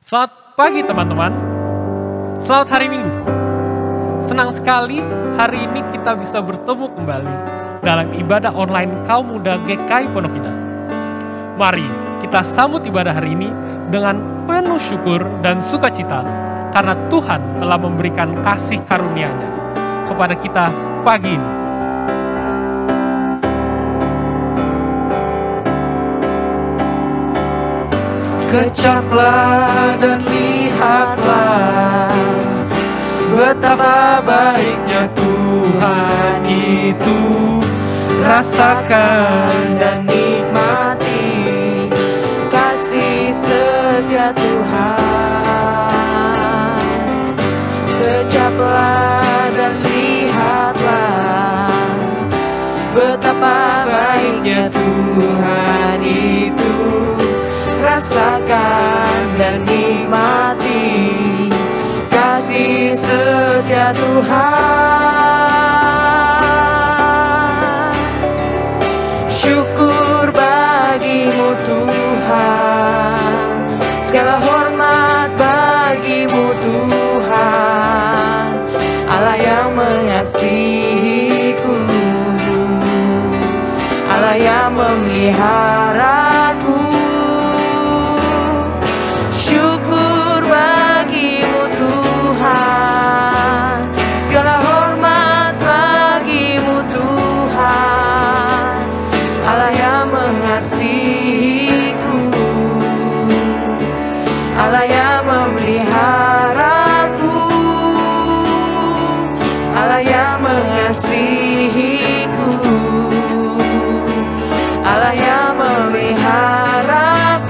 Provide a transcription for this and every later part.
Selamat pagi teman-teman, selamat hari Minggu. Senang sekali hari ini kita bisa bertemu kembali dalam ibadah online kaum muda GKI Pondok Indah. Mari kita sambut ibadah hari ini dengan penuh syukur dan sukacita karena Tuhan telah memberikan kasih karunia-Nya kepada kita pagi ini. Kecaplah dan lihatlah betapa baiknya Tuhan itu. Rasakan dan nikmati kasih setia Tuhan. Kecaplah dan lihatlah betapa baiknya Tuhan itu. Rasakan dan nikmati kasih setia Tuhan. Syukur bagimu Tuhan, segala hormat bagimu Tuhan, Allah yang mengasihiku, Allah yang memeliharaku. Syukur bagimu Tuhan, segala hormat bagimu Tuhan, Allah yang mengasihiku, Allah yang memeliharaku, Allah yang mengasihiku, Allah yang memeliharaku.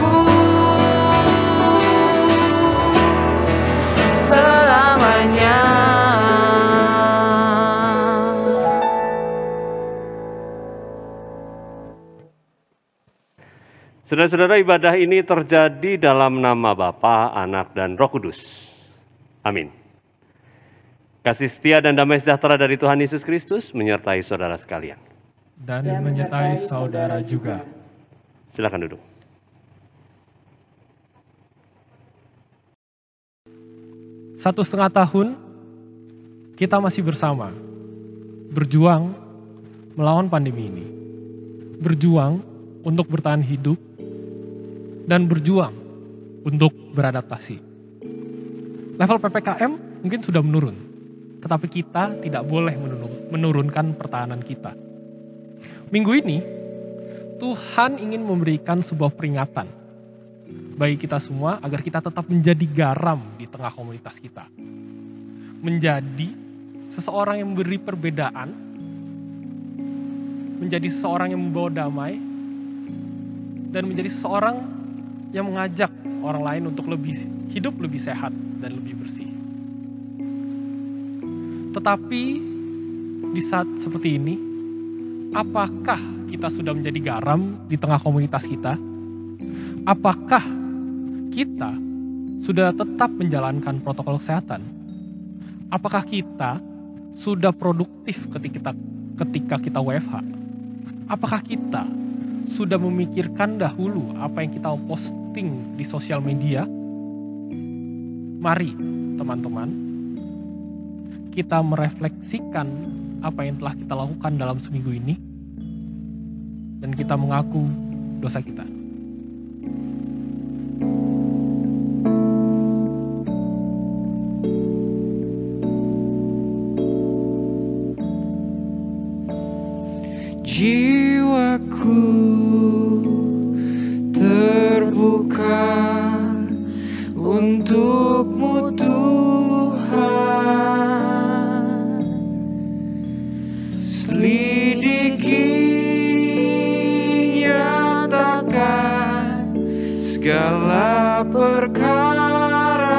Saudara-saudara, ibadah ini terjadi dalam nama Bapa, Anak, dan Roh Kudus. Amin. Kasih setia dan damai sejahtera dari Tuhan Yesus Kristus menyertai saudara sekalian. Dan menyertai saudara juga. Silakan duduk. Satu setengah tahun kita masih bersama, berjuang melawan pandemi ini, berjuang untuk bertahan hidup, dan berjuang untuk beradaptasi. Level PPKM mungkin sudah menurun, tetapi kita tidak boleh menurunkan pertahanan kita. Minggu ini, Tuhan ingin memberikan sebuah peringatan bagi kita semua agar kita tetap menjadi garam di tengah komunitas kita. Menjadi seseorang yang memberi perbedaan, menjadi seseorang yang membawa damai, dan menjadi seseorang yang mengajak orang lain untuk hidup lebih sehat dan lebih bersih. Tetapi di saat seperti ini, apakah kita sudah menjadi garam di tengah komunitas kita? Apakah kita sudah tetap menjalankan protokol kesehatan? Apakah kita sudah produktif ketika kita WFH? Apakah kita sudah memikirkan dahulu apa yang kita posting di sosial media? Mari teman-teman, kita merefleksikan apa yang telah kita lakukan dalam seminggu ini, dan kita mengaku dosa kita. Jiwaku terbuka untuk-Mu Tuhan. Selidiki, nyatakan segala perkara,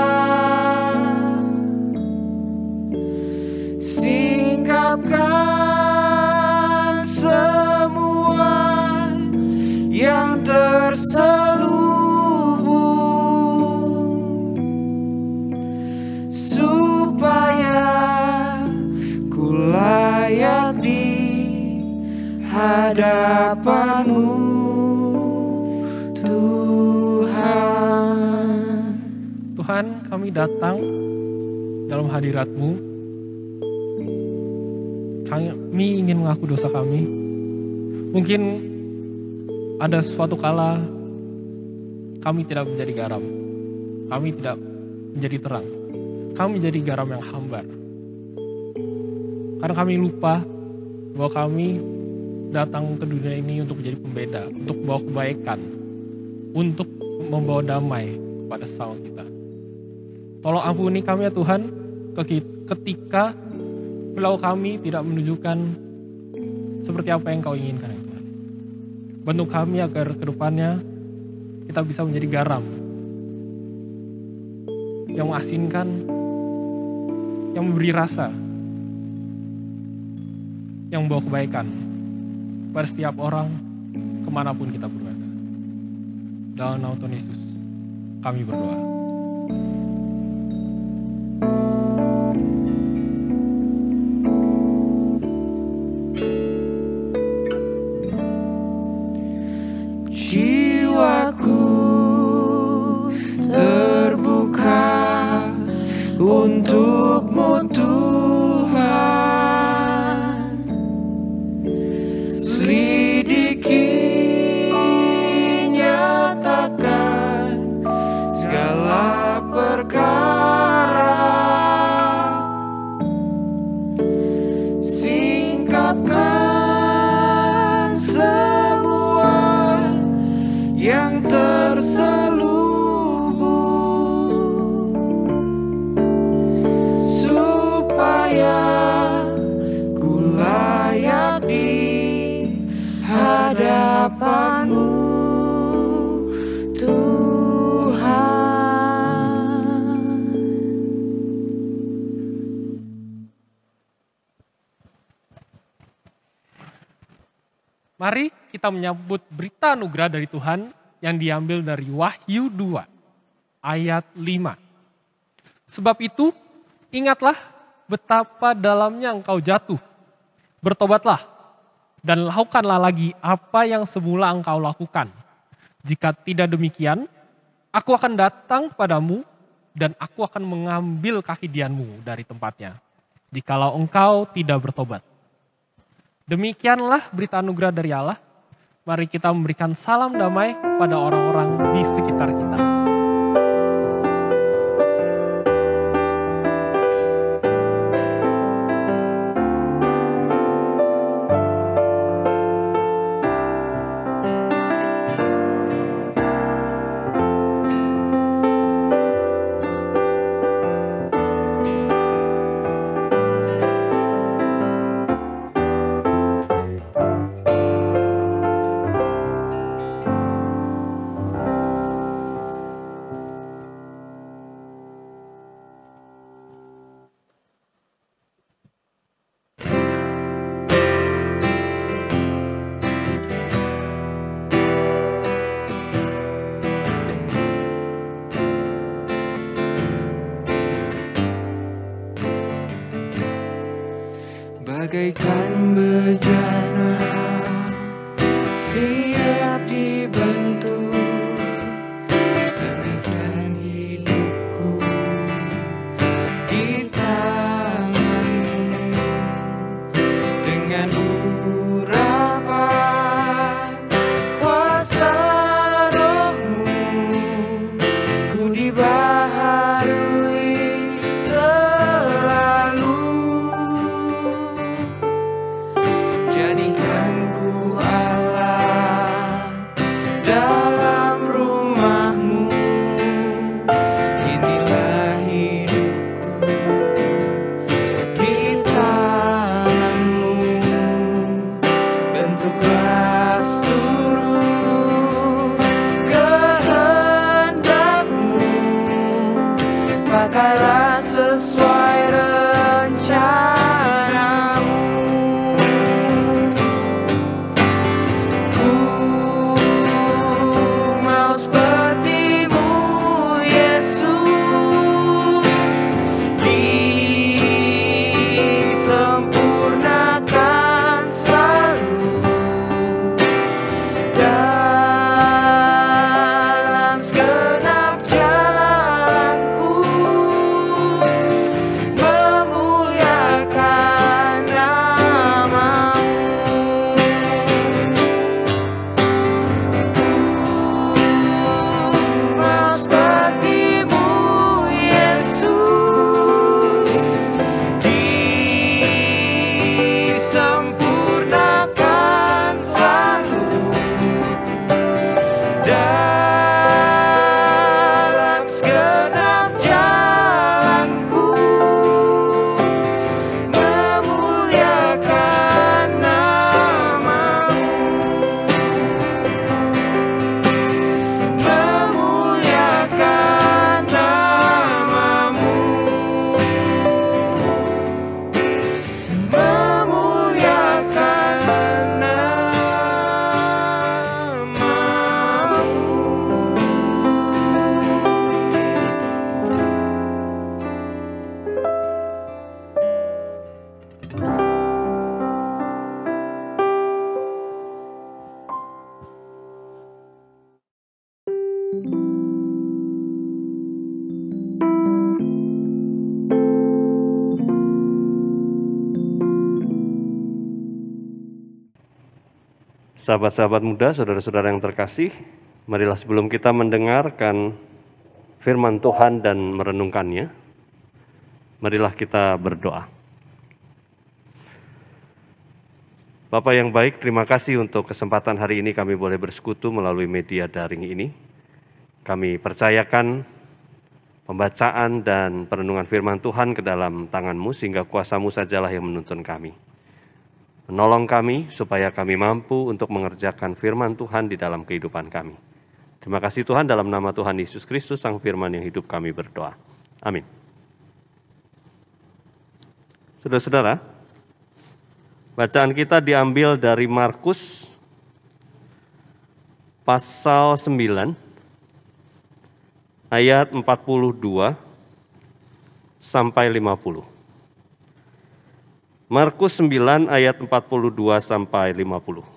singkapkan semua yang terselubung, supaya ku layak di hadapan-Mu, Tuhan. Tuhan, kami datang dalam hadirat-Mu. Kami ingin mengaku dosa kami. Mungkin ada suatu kala kami tidak menjadi garam. Kami tidak menjadi terang. Kami menjadi garam yang hambar. Karena kami lupa bahwa kami datang ke dunia ini untuk menjadi pembeda, untuk membawa kebaikan, untuk membawa damai kepada sesama kita. Tolong ampuni kami ya Tuhan, ketika perilaku kami tidak menunjukkan seperti apa yang Kau inginkan ya Tuhan. Bantu kami agar kedepannya kita bisa menjadi garam yang mengasinkan, yang memberi rasa, yang membawa kebaikan pada setiap orang kemanapun kita berada. Dalam nama Tuhan Yesus kami berdoa. Jiwaku terbuka untuk-Mu Tuhan. Selidiki, nyatakan segala perkara. Singkapkan semua yang terselubung, supaya ku layak di hadapan-Mu Tuhan. Mari kita menyambut berita anugerah dari Tuhan yang diambil dari Wahyu 2 ayat 5. Sebab itu ingatlah betapa dalamnya engkau jatuh. Bertobatlah dan lakukanlah lagi apa yang semula engkau lakukan. Jika tidak demikian, aku akan datang padamu dan aku akan mengambil kakidianmu dari tempatnya, jikalau engkau tidak bertobat. Demikianlah berita anugerah dari Allah. Mari kita memberikan salam damai pada orang-orang di sekitar kita. Bagaikan bejana siap dibentuk, demikian hidupku di tangan-Mu. Dengan urapan kuasa Roh-Mu, ku dibaharui selalu. Jadikan ku Allah dalam rumah-Mu. Inilah hidupku di tangan-Mu. Bentuklah seluruh kehendak-Mu. Pakailah sesuai rencana. Dalam segenap jalanku Sahabat-sahabat muda, saudara-saudara yang terkasih, marilah sebelum kita mendengarkan firman Tuhan dan merenungkannya, marilah kita berdoa. Bapak yang baik, terima kasih untuk kesempatan hari ini kami boleh bersekutu melalui media daring ini. Kami percayakan pembacaan dan perenungan firman Tuhan ke dalam tangan-Mu sehingga kuasa-Mu sajalah yang menuntun kami. Menolong kami supaya kami mampu untuk mengerjakan firman Tuhan di dalam kehidupan kami. Terima kasih Tuhan, dalam nama Tuhan Yesus Kristus, Sang Firman yang hidup kami berdoa. Amin. Saudara-saudara, bacaan kita diambil dari Markus pasal 9 ayat 42 sampai 50. Markus 9 ayat 42 sampai 50.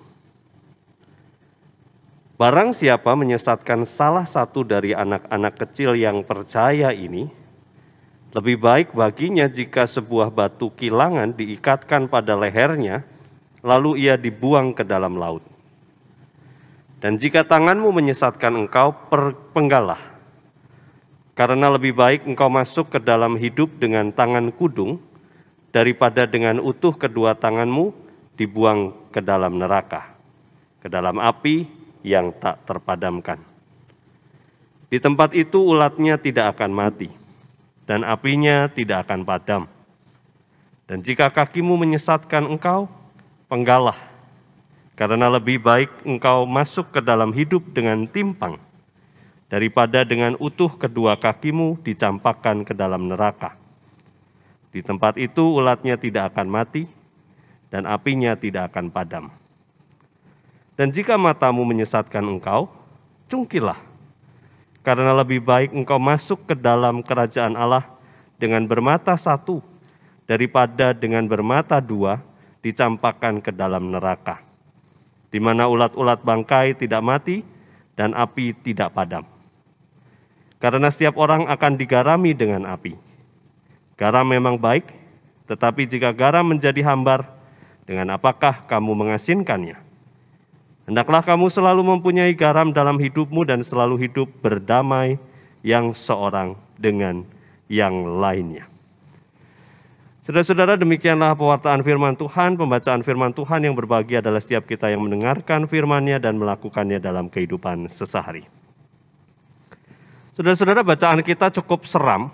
Barang siapa menyesatkan salah satu dari anak-anak kecil yang percaya ini, lebih baik baginya jika sebuah batu kilangan diikatkan pada lehernya, lalu ia dibuang ke dalam laut. Dan jika tanganmu menyesatkan engkau, penggalah. Karena lebih baik engkau masuk ke dalam hidup dengan tangan kudung, daripada dengan utuh kedua tanganmu dibuang ke dalam neraka, ke dalam api yang tak terpadamkan. Di tempat itu ulatnya tidak akan mati, dan apinya tidak akan padam. Dan jika kakimu menyesatkan engkau, penggalah, karena lebih baik engkau masuk ke dalam hidup dengan timpang, daripada dengan utuh kedua kakimu dicampakkan ke dalam neraka. Di tempat itu ulatnya tidak akan mati, dan apinya tidak akan padam. Dan jika matamu menyesatkan engkau, cungkilah, karena lebih baik engkau masuk ke dalam kerajaan Allah dengan bermata satu, daripada dengan bermata dua dicampakkan ke dalam neraka, di mana ulat-ulat bangkai tidak mati, dan api tidak padam. Karena setiap orang akan digarami dengan api. Garam memang baik, tetapi jika garam menjadi hambar, dengan apakah kamu mengasinkannya? Hendaklah kamu selalu mempunyai garam dalam hidupmu dan selalu hidup berdamai yang seorang dengan yang lainnya. Saudara-saudara, demikianlah pewartaan firman Tuhan, pembacaan firman Tuhan yang berbahagia adalah setiap kita yang mendengarkan firman-Nya dan melakukannya dalam kehidupan sehari-hari. Saudara-saudara, bacaan kita cukup seram.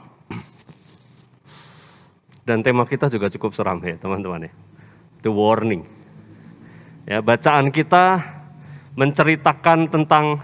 Dan tema kita juga cukup seram ya teman-teman ya. The warning. Ya, bacaan kita menceritakan tentang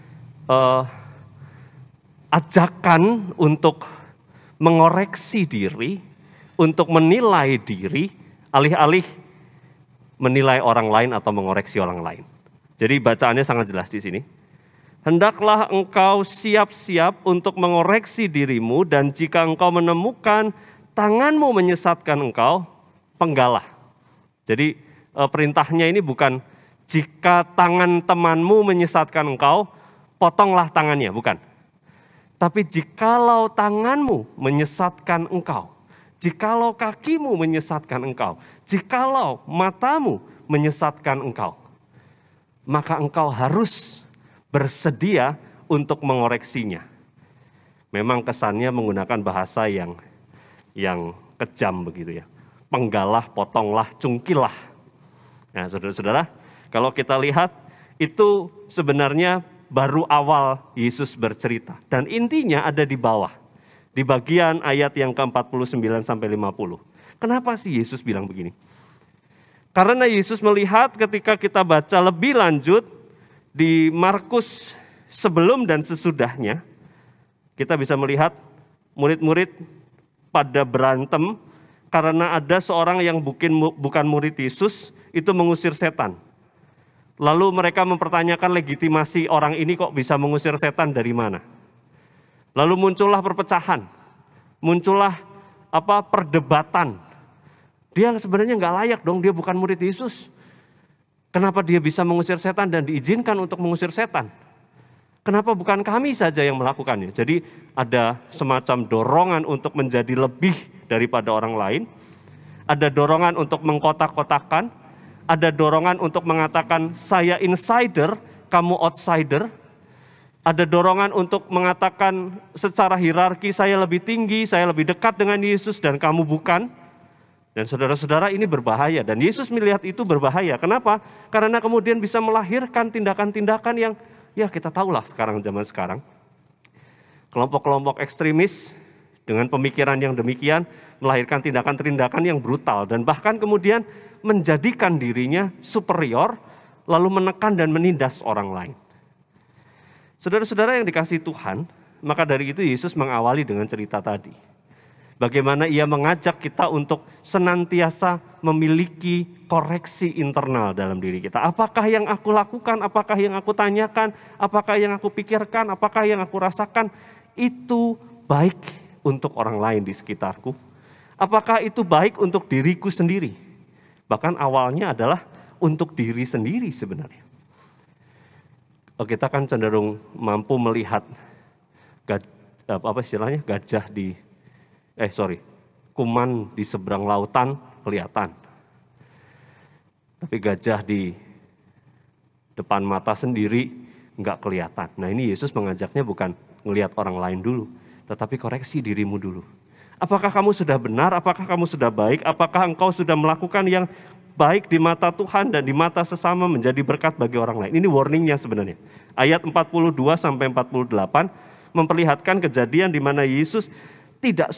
ajakan untuk mengoreksi diri, untuk menilai diri, alih-alih menilai orang lain atau mengoreksi orang lain. Jadi bacaannya sangat jelas di sini. Hendaklah engkau siap-siap untuk mengoreksi dirimu, dan jika engkau menemukan tanganmu menyesatkan engkau, penggalah. Jadi perintahnya ini bukan jika tangan temanmu menyesatkan engkau, potonglah tangannya, bukan. Tapi jikalau tanganmu menyesatkan engkau, jikalau kakimu menyesatkan engkau, jikalau matamu menyesatkan engkau, maka engkau harus bersedia untuk mengoreksinya. Memang kesannya menggunakan bahasa yang kejam begitu ya. Penggalah, potonglah, cungkilah. Nah saudara-saudara, kalau kita lihat itu sebenarnya baru awal Yesus bercerita. Dan intinya ada di bawah. Di bagian ayat yang ke-49 sampai 50. Kenapa sih Yesus bilang begini? Karena Yesus melihat ketika kita baca lebih lanjut di Markus sebelum dan sesudahnya, kita bisa melihat murid-murid pada berantem karena ada seorang yang bukan murid Yesus itu mengusir setan. Lalu mereka mempertanyakan legitimasi orang ini kok bisa mengusir setan dari mana. Lalu muncullah perpecahan, muncullah perdebatan. Dia sebenarnya nggak layak dong, dia bukan murid Yesus. Kenapa dia bisa mengusir setan dan diizinkan untuk mengusir setan? Kenapa bukan kami saja yang melakukannya? Jadi ada semacam dorongan untuk menjadi lebih daripada orang lain. Ada dorongan untuk mengkotak-kotakan. Ada dorongan untuk mengatakan saya insider, kamu outsider. Ada dorongan untuk mengatakan secara hierarki saya lebih tinggi, saya lebih dekat dengan Yesus dan kamu bukan. Dan saudara-saudara, ini berbahaya dan Yesus melihat itu berbahaya. Kenapa? Karena kemudian bisa melahirkan tindakan-tindakan yang ya kita tahulah sekarang zaman sekarang. Kelompok-kelompok ekstremis dengan pemikiran yang demikian melahirkan tindakan-tindakan yang brutal dan bahkan kemudian menjadikan dirinya superior lalu menekan dan menindas orang lain. Saudara-saudara yang dikasihi Tuhan, maka dari itu Yesus mengawali dengan cerita tadi. Bagaimana ia mengajak kita untuk senantiasa memiliki koreksi internal dalam diri kita. Apakah yang aku lakukan, apakah yang aku tanyakan, apakah yang aku pikirkan, apakah yang aku rasakan, itu baik untuk orang lain di sekitarku? Apakah itu baik untuk diriku sendiri? Bahkan awalnya adalah untuk diri sendiri sebenarnya. Kita kan cenderung mampu melihat kuman di seberang lautan kelihatan. Tapi gajah di depan mata sendiri nggak kelihatan. Nah ini Yesus mengajaknya bukan ngelihat orang lain dulu, tetapi koreksi dirimu dulu. Apakah kamu sudah benar? Apakah kamu sudah baik? Apakah engkau sudah melakukan yang baik di mata Tuhan dan di mata sesama menjadi berkat bagi orang lain? Ini warningnya sebenarnya. Ayat 42 sampai 48 memperlihatkan kejadian di mana Yesus tidak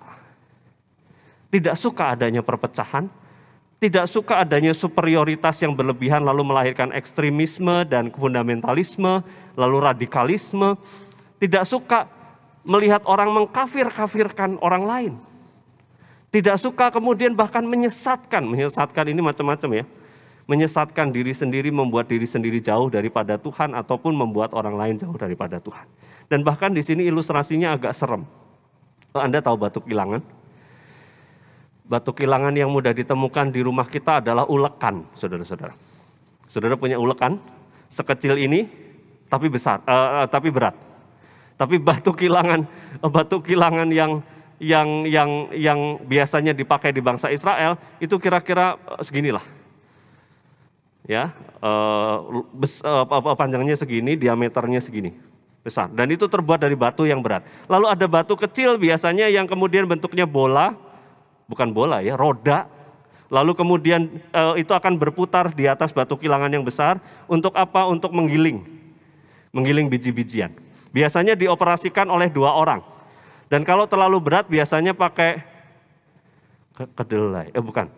suka adanya perpecahan, tidak suka adanya superioritas yang berlebihan lalu melahirkan ekstremisme dan fundamentalisme, lalu radikalisme. Tidak suka melihat orang mengkafir-kafirkan orang lain. Tidak suka kemudian bahkan menyesatkan ini macam-macam ya. Menyesatkan diri sendiri, membuat diri sendiri jauh daripada Tuhan ataupun membuat orang lain jauh daripada Tuhan. Dan bahkan di sini ilustrasinya agak serem. Anda tahu batu kilangan? Batu kilangan yang mudah ditemukan di rumah kita adalah ulekan, saudara-saudara. Saudara punya ulekan sekecil ini tapi besar, tapi berat. Tapi batu kilangan yang biasanya dipakai di bangsa Israel itu kira-kira seginilah, ya, panjangnya segini, diameternya segini, besar. Dan itu terbuat dari batu yang berat. Lalu ada batu kecil biasanya yang kemudian bentuknya roda. Lalu kemudian itu akan berputar di atas batu kilangan yang besar. Untuk apa? Untuk menggiling biji-bijian. Biasanya dioperasikan oleh 2 orang. Dan kalau terlalu berat biasanya pakai kedelai,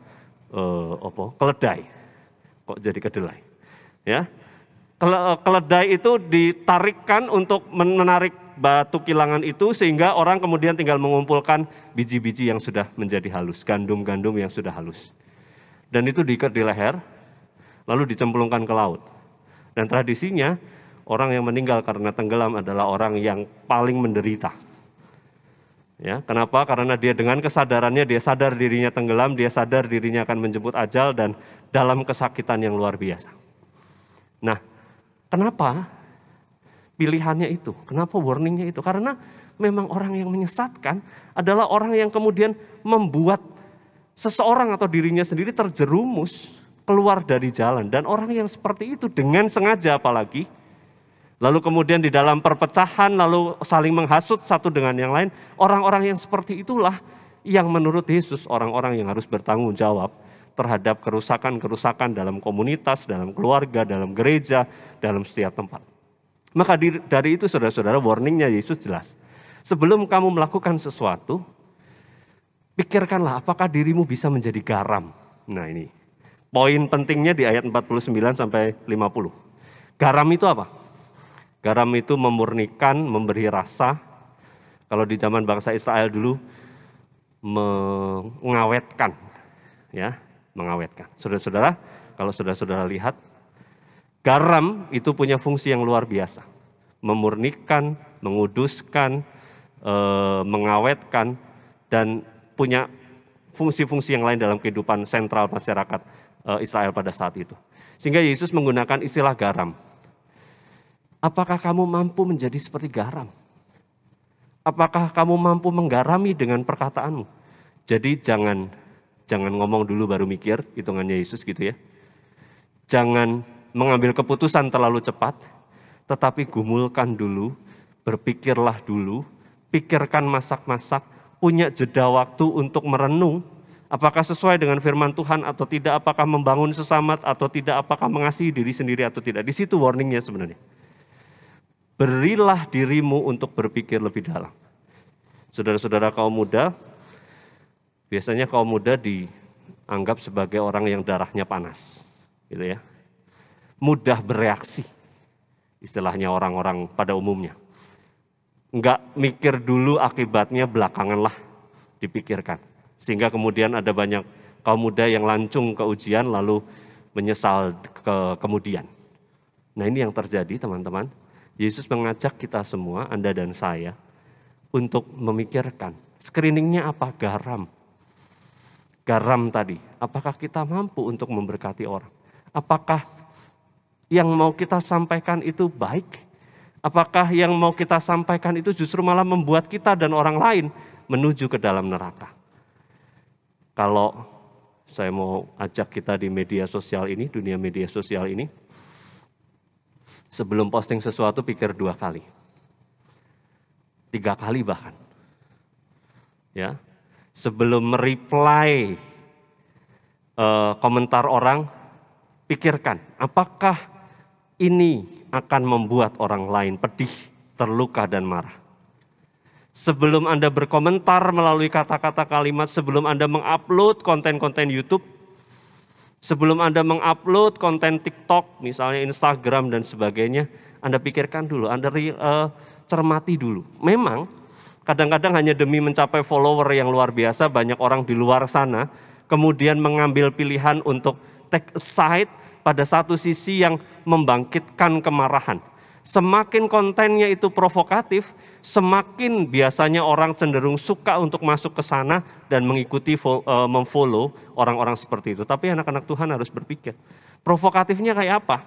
keledai. Kok jadi kedelai? Ya, keledai itu ditarikkan untuk menarik batu kilangan itu sehingga orang kemudian tinggal mengumpulkan biji-biji yang sudah menjadi halus, gandum-gandum yang sudah halus. Dan itu diikat di leher, lalu dicemplungkan ke laut. Dan tradisinya orang yang meninggal karena tenggelam adalah orang yang paling menderita. Ya, kenapa? Karena dia dengan kesadarannya, dia sadar dirinya tenggelam, dia sadar dirinya akan menjemput ajal dan dalam kesakitan yang luar biasa. Nah, kenapa pilihannya itu? Kenapa warningnya itu? Karena memang orang yang menyesatkan adalah orang yang kemudian membuat seseorang atau dirinya sendiri terjerumus keluar dari jalan. Dan orang yang seperti itu dengan sengaja apalagi, lalu kemudian di dalam perpecahan, lalu saling menghasut satu dengan yang lain. Orang-orang yang seperti itulah yang menurut Yesus orang-orang yang harus bertanggung jawab terhadap kerusakan-kerusakan dalam komunitas, dalam keluarga, dalam gereja, dalam setiap tempat. Maka dari itu saudara-saudara warningnya Yesus jelas. Sebelum kamu melakukan sesuatu, pikirkanlah apakah dirimu bisa menjadi garam. Nah ini poin pentingnya di ayat 49 sampai 50. Garam itu apa? Garam itu memurnikan, memberi rasa. Kalau di zaman bangsa Israel dulu, mengawetkan. Ya, mengawetkan. Saudara-saudara, kalau saudara-saudara lihat, garam itu punya fungsi yang luar biasa. Memurnikan, menguduskan, mengawetkan, dan punya fungsi-fungsi yang lain dalam kehidupan sentral masyarakat Israel pada saat itu. Sehingga Yesus menggunakan istilah garam. Apakah kamu mampu menjadi seperti garam? Apakah kamu mampu menggarami dengan perkataanmu? Jadi jangan ngomong dulu baru mikir, hitungannya Yesus gitu ya. Jangan mengambil keputusan terlalu cepat, tetapi gumulkan dulu, berpikirlah dulu, pikirkan masak-masak, punya jeda waktu untuk merenung, apakah sesuai dengan firman Tuhan atau tidak, apakah membangun sesama atau tidak, apakah mengasihi diri sendiri atau tidak. Di situ warningnya sebenarnya. Berilah dirimu untuk berpikir lebih dalam. Saudara-saudara kaum muda, biasanya kaum muda dianggap sebagai orang yang darahnya panas, gitu ya. Mudah bereaksi, istilahnya orang-orang pada umumnya. Enggak mikir dulu akibatnya, belakangan lah dipikirkan. Sehingga kemudian ada banyak kaum muda yang lancung ke ujian lalu menyesal kemudian. Nah, ini yang terjadi, teman-teman. Yesus mengajak kita semua, Anda dan saya, untuk memikirkan screeningnya apa? Garam. Garam tadi, apakah kita mampu untuk memberkati orang? Apakah yang mau kita sampaikan itu baik? Apakah yang mau kita sampaikan itu justru malah membuat kita dan orang lain menuju ke dalam neraka? Kalau saya mau ajak kita di media sosial ini, dunia media sosial ini, sebelum posting sesuatu pikir 2 kali. 3 kali bahkan. Ya. Sebelum mereply komentar orang, pikirkan apakah ini akan membuat orang lain pedih, terluka dan marah. Sebelum Anda berkomentar melalui kata-kata kalimat, sebelum Anda mengupload konten-konten YouTube, sebelum Anda mengupload konten TikTok, misalnya Instagram dan sebagainya, Anda pikirkan dulu, Anda cermati dulu. Memang kadang-kadang hanya demi mencapai follower yang luar biasa, banyak orang di luar sana kemudian mengambil pilihan untuk take a side pada satu sisi yang membangkitkan kemarahan. Semakin kontennya itu provokatif, semakin biasanya orang cenderung suka untuk masuk ke sana dan mengikuti, memfollow orang-orang seperti itu. Tapi anak-anak Tuhan harus berpikir, provokatifnya kayak apa?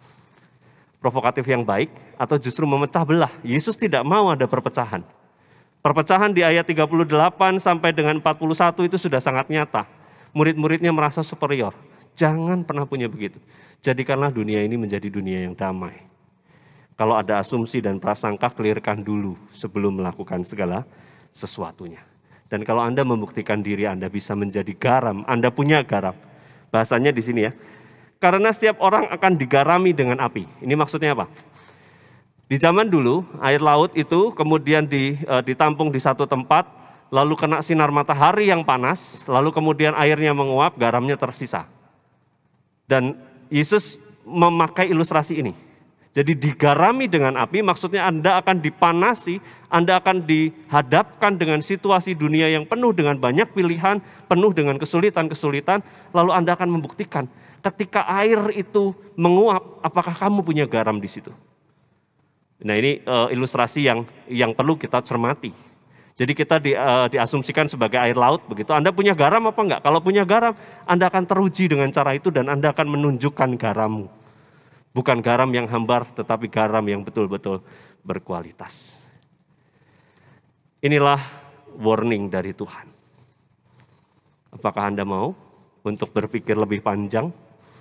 Provokatif yang baik atau justru memecah belah? Yesus tidak mau ada perpecahan. Perpecahan di ayat 38 sampai dengan 41 itu sudah sangat nyata. Murid-muridnya merasa superior. Jangan pernah punya begitu. Jadikanlah dunia ini menjadi dunia yang damai. Kalau ada asumsi dan prasangka, clearkan dulu sebelum melakukan segala sesuatunya. Dan kalau Anda membuktikan diri Anda bisa menjadi garam, Anda punya garam. Bahasanya di sini ya. Karena setiap orang akan digarami dengan api. Ini maksudnya apa? Di zaman dulu, air laut itu kemudian ditampung di satu tempat, lalu kena sinar matahari yang panas, lalu kemudian airnya menguap, garamnya tersisa. Dan Yesus memakai ilustrasi ini. Jadi digarami dengan api, maksudnya Anda akan dipanasi, Anda akan dihadapkan dengan situasi dunia yang penuh dengan banyak pilihan, penuh dengan kesulitan-kesulitan, lalu Anda akan membuktikan ketika air itu menguap, apakah kamu punya garam di situ? Nah, ini ilustrasi yang perlu kita cermati. Jadi kita diasumsikan sebagai air laut begitu. Anda punya garam apa enggak? Kalau punya garam, Anda akan teruji dengan cara itu dan Anda akan menunjukkan garammu. Bukan garam yang hambar, tetapi garam yang betul-betul berkualitas. Inilah warning dari Tuhan. Apakah Anda mau untuk berpikir lebih panjang,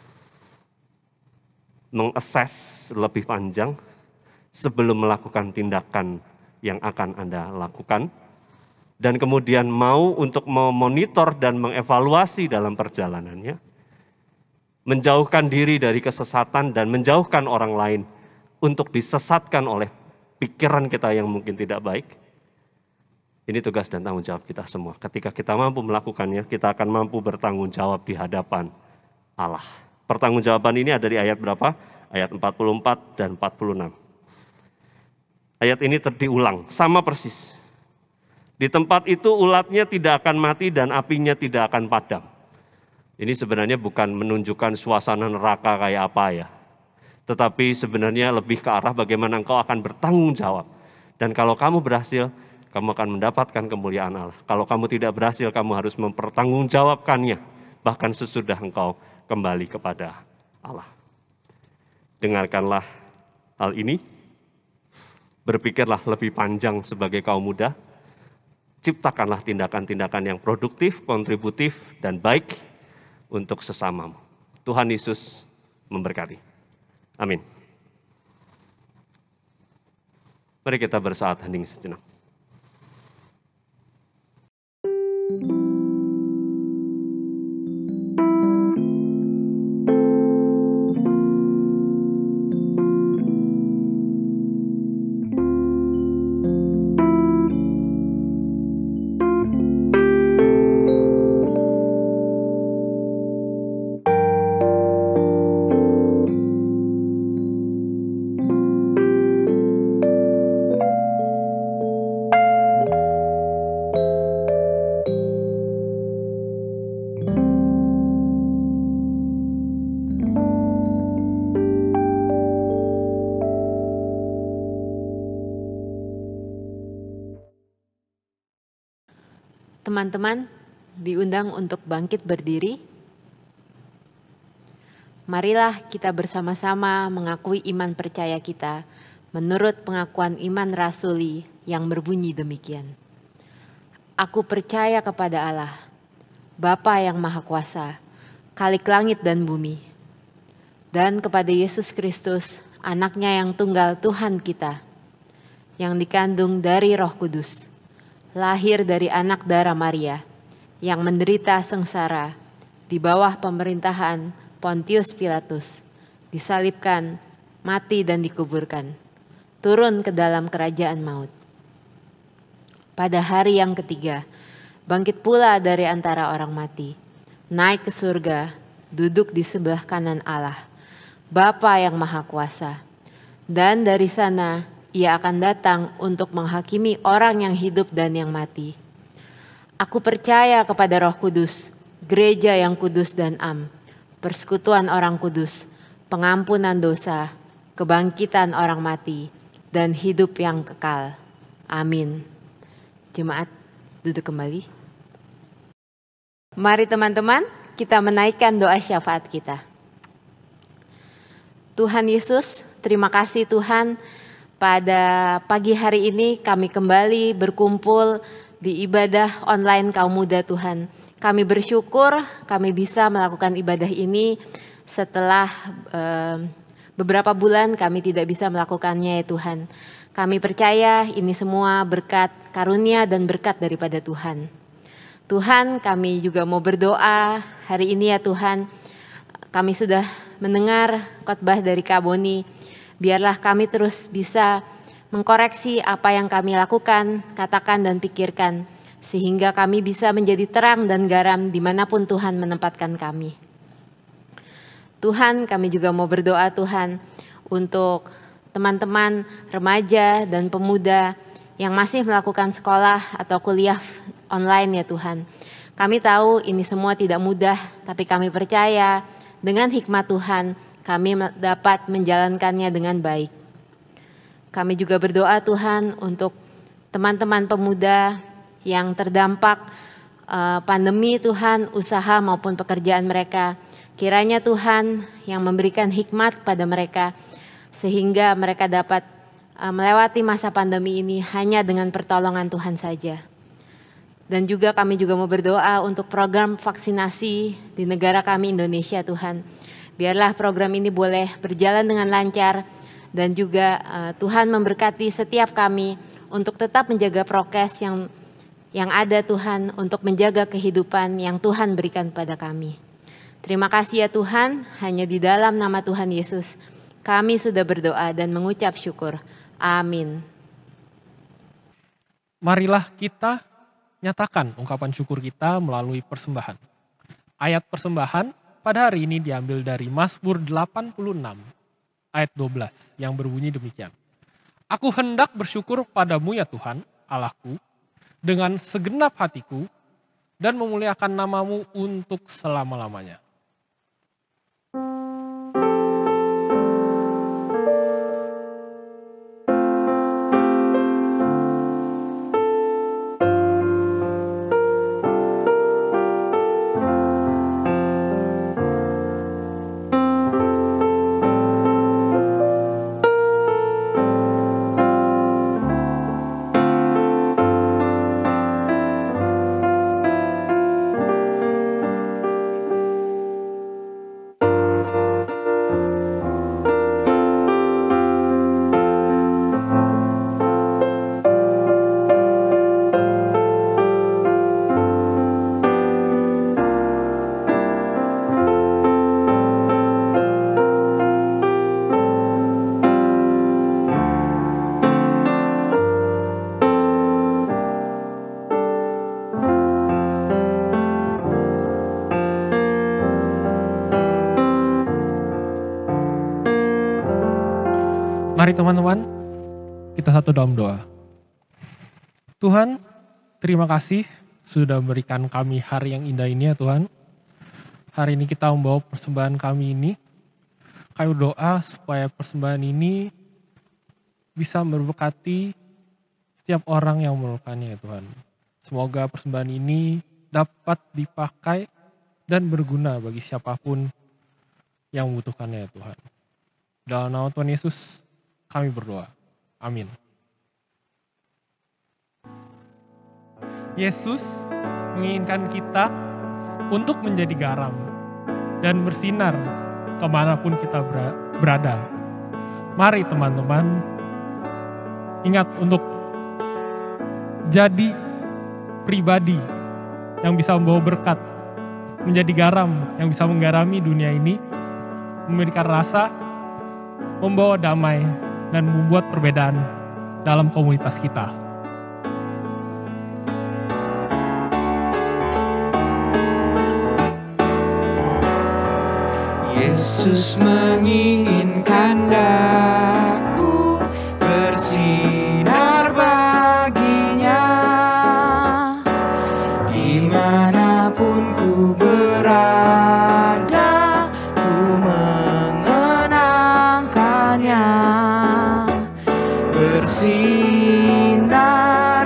mengakses lebih panjang, sebelum melakukan tindakan yang akan Anda lakukan, dan kemudian mau untuk memonitor dan mengevaluasi dalam perjalanannya, menjauhkan diri dari kesesatan dan menjauhkan orang lain untuk disesatkan oleh pikiran kita yang mungkin tidak baik. Ini tugas dan tanggung jawab kita semua. Ketika kita mampu melakukannya, kita akan mampu bertanggung jawab di hadapan Allah. Pertanggungjawaban ini ada di ayat berapa? Ayat 44 dan 46. Ayat ini diulang, sama persis. Di tempat itu ulatnya tidak akan mati dan apinya tidak akan padam. Ini sebenarnya bukan menunjukkan suasana neraka kayak apa ya. Tetapi sebenarnya lebih ke arah bagaimana engkau akan bertanggung jawab. Dan kalau kamu berhasil, kamu akan mendapatkan kemuliaan Allah. Kalau kamu tidak berhasil, kamu harus mempertanggungjawabkannya. Bahkan sesudah engkau kembali kepada Allah. Dengarkanlah hal ini. Berpikirlah lebih panjang sebagai kaum muda. Ciptakanlah tindakan-tindakan yang produktif, kontributif, dan baik untuk sesamamu. Tuhan Yesus memberkati. Amin. Mari kita bersaat hening sejenak. Teman-teman diundang untuk bangkit berdiri. Marilah kita bersama-sama mengakui iman percaya kita menurut pengakuan iman rasuli yang berbunyi demikian. Aku percaya kepada Allah, Bapa yang Maha Kuasa, Khalik langit dan bumi, dan kepada Yesus Kristus, Anaknya yang tunggal Tuhan kita, yang dikandung dari Roh Kudus, lahir dari anak darah Maria, yang menderita sengsara di bawah pemerintahan Pontius Pilatus, disalibkan, mati dan dikuburkan, turun ke dalam kerajaan maut. Pada hari yang ketiga, bangkit pula dari antara orang mati, naik ke surga, duduk di sebelah kanan Allah, Bapa yang Maha Kuasa, dan dari sana Ia akan datang untuk menghakimi orang yang hidup dan yang mati. Aku percaya kepada Roh Kudus, gereja yang kudus dan am, persekutuan orang kudus, pengampunan dosa, kebangkitan orang mati, dan hidup yang kekal. Amin. Jemaat, duduk kembali. Mari teman-teman, kita menaikkan doa syafaat kita. Tuhan Yesus, terima kasih Tuhan. Pada pagi hari ini kami kembali berkumpul di ibadah online kaum muda Tuhan. Kami bersyukur kami bisa melakukan ibadah ini setelah beberapa bulan kami tidak bisa melakukannya ya Tuhan. Kami percaya ini semua berkat karunia dan berkat daripada Tuhan. Tuhan, kami juga mau berdoa hari ini ya Tuhan. Kami sudah mendengar khotbah dari Kak Boni. Biarlah kami terus bisa mengkoreksi apa yang kami lakukan, katakan dan pikirkan. Sehingga kami bisa menjadi terang dan garam dimanapun Tuhan menempatkan kami. Tuhan, kami juga mau berdoa Tuhan untuk teman-teman remaja dan pemuda yang masih melakukan sekolah atau kuliah online ya Tuhan. Kami tahu ini semua tidak mudah, tapi kami percaya dengan hikmat Tuhan kami dapat menjalankannya dengan baik. Kami juga berdoa Tuhan untuk teman-teman pemuda yang terdampak pandemi Tuhan, usaha maupun pekerjaan mereka. Kiranya Tuhan yang memberikan hikmat pada mereka sehingga mereka dapat melewati masa pandemi ini hanya dengan pertolongan Tuhan saja. Dan juga kami juga mau berdoa untuk program vaksinasi di negara kami Indonesia Tuhan. Biarlah program ini boleh berjalan dengan lancar dan juga Tuhan memberkati setiap kami untuk tetap menjaga prokes yang ada Tuhan, untuk menjaga kehidupan yang Tuhan berikan pada kami. Terima kasih ya Tuhan, hanya di dalam nama Tuhan Yesus kami sudah berdoa dan mengucap syukur. Amin. Marilah kita nyatakan ungkapan syukur kita melalui persembahan. Ayat persembahan pada hari ini diambil dari Mazmur 86 ayat 12 yang berbunyi demikian. Aku hendak bersyukur padamu ya Tuhan, Allahku, dengan segenap hatiku dan memuliakan namamu untuk selama-lamanya. Mari teman-teman, kita satu dalam doa. Tuhan, terima kasih sudah memberikan kami hari yang indah ini ya Tuhan. Hari ini kita membawa persembahan kami ini. Kami berdoa supaya persembahan ini bisa memberkati setiap orang yang memerlukannya ya Tuhan. Semoga persembahan ini dapat dipakai dan berguna bagi siapapun yang membutuhkannya ya Tuhan. Dalam nama Tuhan Yesus kami berdoa. Amin. Yesus menginginkan kita untuk menjadi garam dan bersinar kemanapun kita berada. Mari teman-teman, ingat untuk jadi pribadi yang bisa membawa berkat, menjadi garam yang bisa menggarami dunia ini, memberikan rasa, membawa damai, dan membuat perbedaan dalam komunitas kita. Yesus menginginkan daku bersinar baginya, dimanapun ku berada, ku mengenangkannya. Bersinar,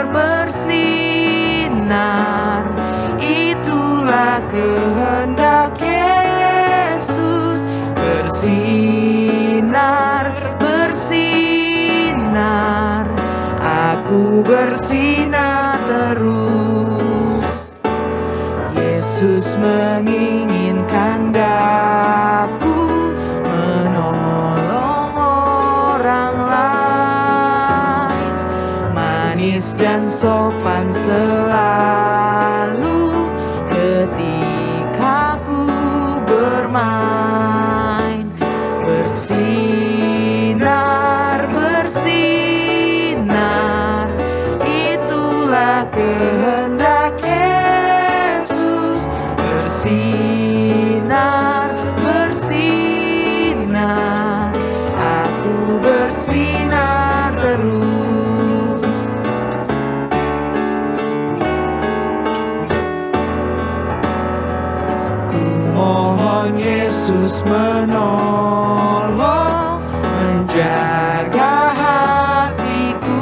bersinar, itulah kehendak Yesus. Bersinar, bersinar, aku bersinar terus. Yesus menginginkan daku menolong orang lain, manis dan sopan selalu ketika ku bermain. Bersinar, bersinar, itulah kehendak Yesus. Bersinar, bersinar, aku bersinar terus. Ku mohon Yesus menolong, menjaga hatiku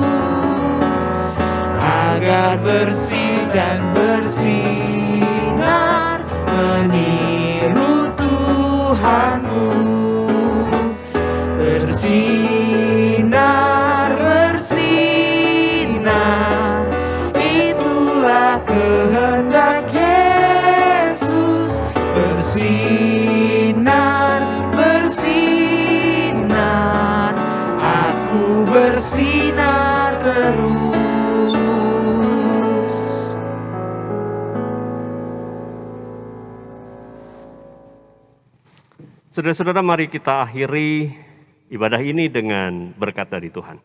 agar bersih dan bersinar, meniru Tuhanku. Bersinar, bersinar, itulah kehendak Yesus. Bersinar, bersinar, aku bersinar terus. Saudara-saudara, mari kita akhiri ibadah ini dengan berkat dari Tuhan.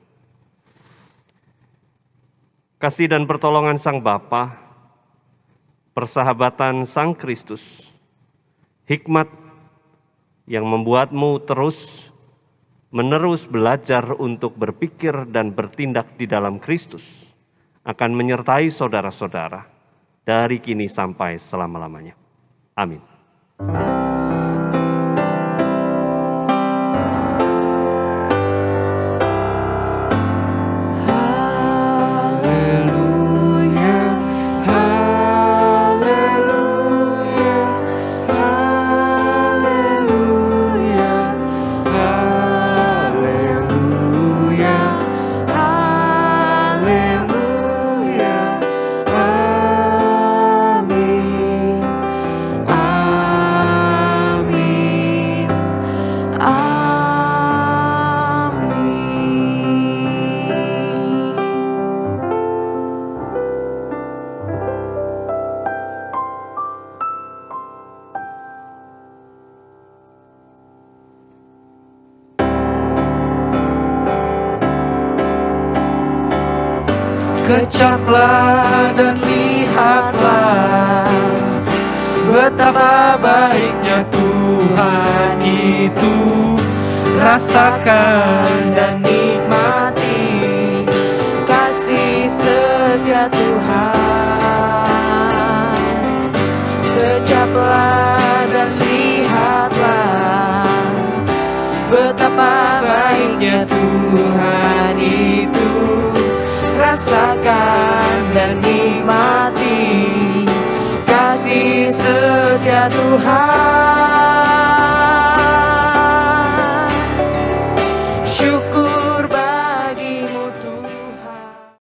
Kasih dan pertolongan Sang Bapa, persahabatan Sang Kristus, hikmat yang membuatmu menerus belajar untuk berpikir dan bertindak di dalam Kristus, akan menyertai saudara-saudara dari kini sampai selama-lamanya. Amin. Kecaplah dan lihatlah betapa baiknya Tuhan itu. rasakan dan nikmati kasih setia Tuhan. Kecaplah dan lihatlah betapa baiknya Tuhan itu. Rasakan dan nikmati kasih setia Tuhan.